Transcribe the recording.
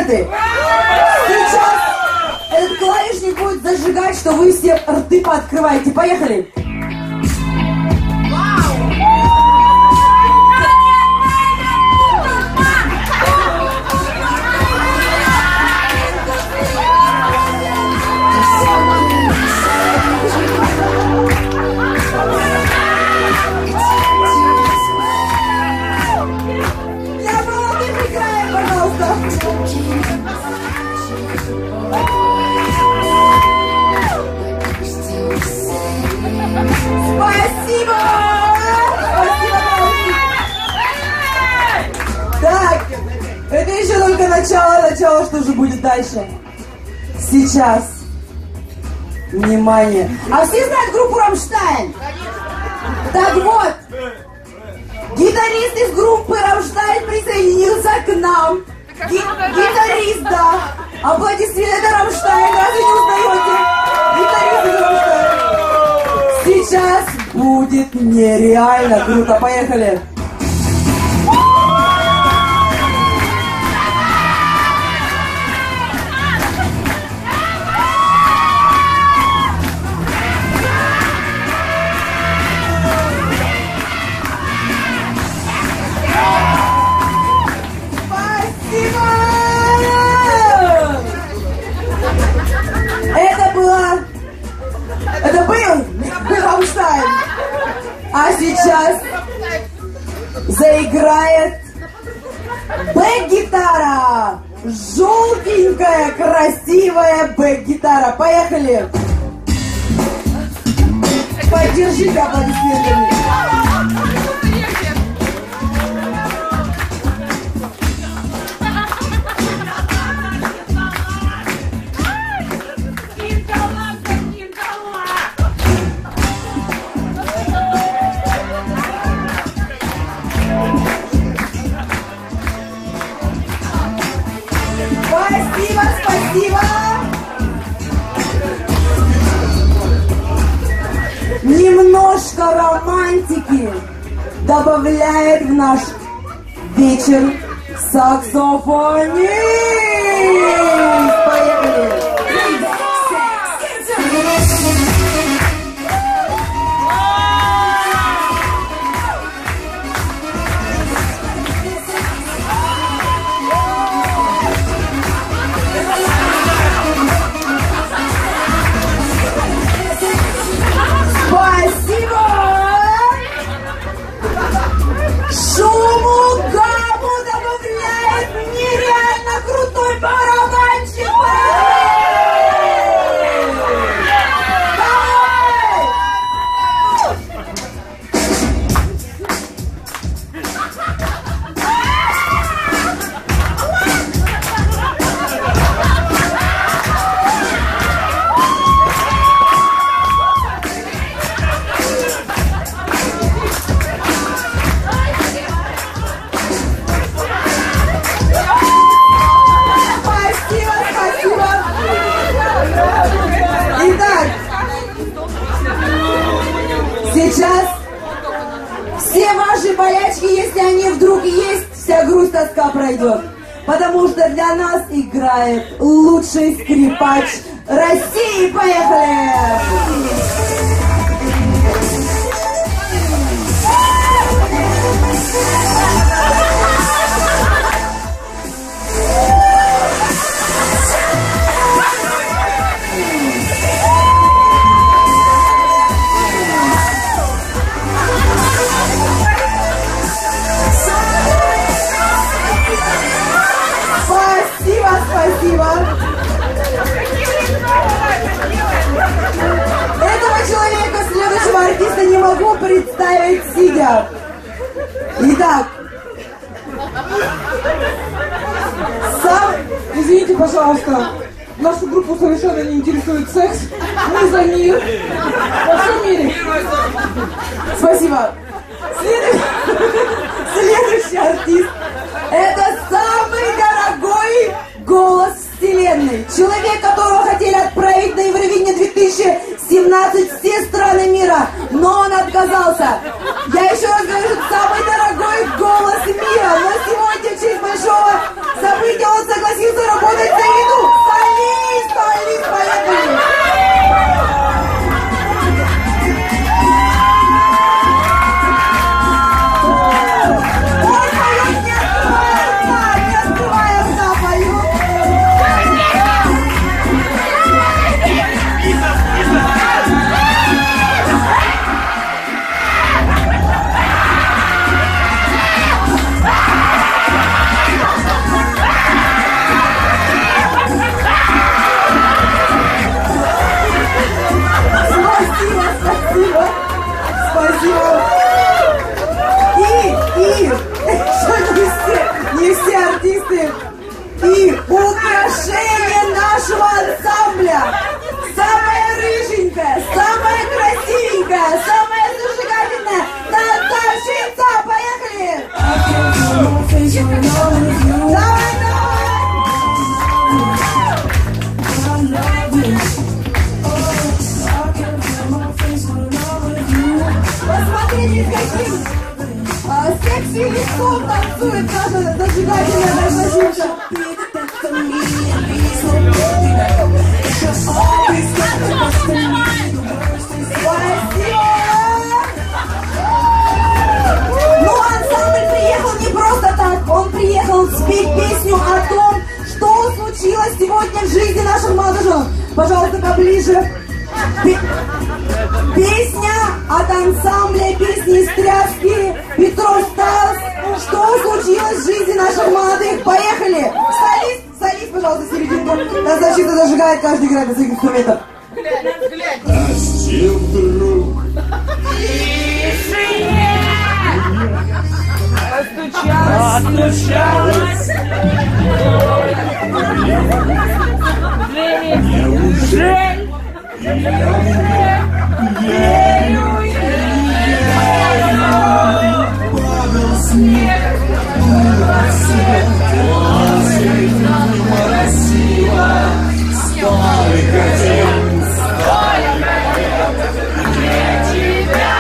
победы. Сейчас этот клавишник будет зажигать, что вы все рты пооткрываете. Поехали. Спасибо! Так, это еще только начало, что же будет дальше? Сейчас. Внимание. А все знают группу «Рамштайн»? Так вот, гитарист из группы «Рамштайн» присоединился к нам. Гитарист, да. Аплодисменты, это «Рамштайн», разве не узнаете? Гитарист из «Рамштайн». Сейчас будет нереально круто. Поехали. Спасибо! Это был Рамштайн. А сейчас заиграет бэк-гитара. Желтенькая, красивая бэк-гитара. Поехали. Поддержите аплодисментами. Спасибо, спасибо! Немножко романтики добавляет в наш вечер саксофонист! Поехали! Шуму, гамму добавляет нереально крутой барабанщик! Сейчас все ваши болячки, если они вдруг есть, вся грусть, тоска пройдет. Потому что для нас играет лучший скрипач России. Поехали! Спасибо. Этого человека, следующего артиста, не могу представить сидя. Итак. Извините, пожалуйста, нашу группу совершенно не интересует секс. Мы за мир во всем мире. Спасибо. Следующий артист. Это самый дорогой голос вселенной. Человек, которого хотели отправить на Евровидение 2017 все страны мира, но он отказался. Я еще раз говорю, что самый дорогой голос мира. Но сегодня в честь большого события он согласился работать нашего ансамбля самая рыженькая, самая красивенькая, самая зажигательная танцовщица. Поехали! Давай, посмотрите, каким секси лицом танцует наша зажигательная танцовщица. Спасибо! Ну, ансамбль приехал не просто так. Он приехал спеть песню о том, что случилось сегодня в жизни наших молодоженов. Пожалуйста, поближе. Песня от ансамбля песни из тряски Петров Стас. Что случилось в жизни наших молодых? Поехали! Солист, пожалуйста, серединку. Танцовщица зажигает, каждый играет на своих инструментах. Остыл вдруг. Остучалась. Неужели? Падал снег, дула свет, жизнь моросила, столько тем, для тебя.